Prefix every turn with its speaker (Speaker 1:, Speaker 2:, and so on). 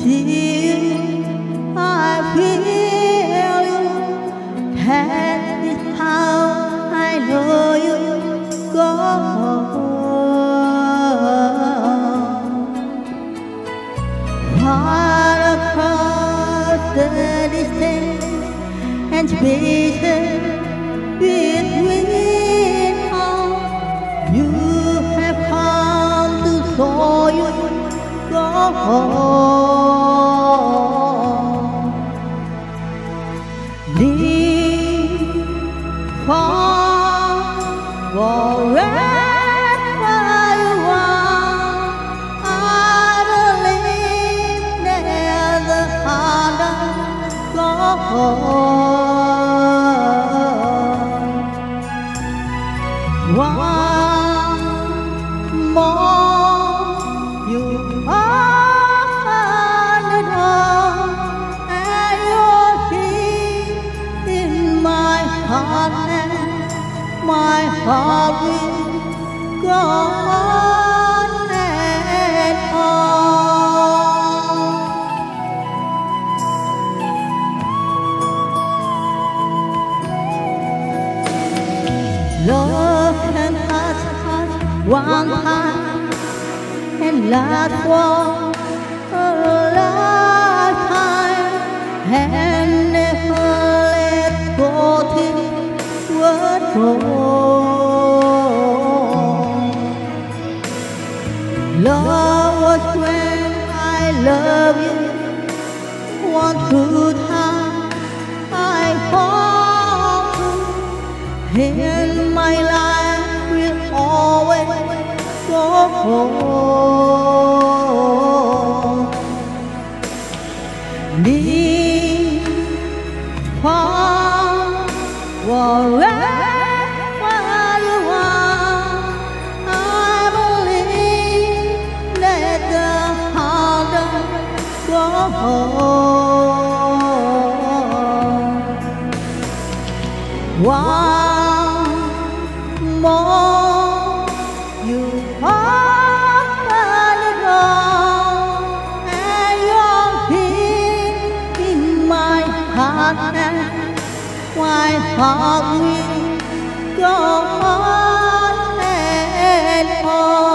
Speaker 1: see you, I feel you. That is how I know you go. Far across the distance and spaces between us, you have come to show you go home. Live for wherever you are. I believe there's a harder go home. One more, you open the door, and you're here in my heart, and my heart will go on and on. Love can touch us one time and last for a lifetime, and never let go till we're gone. Love was when I love you, one true time I hold you, and my life will always go home. Live for wherever you are. I believe that the harder go home. One more, you open the door, and you're here in my heart, and my heart will go on and on.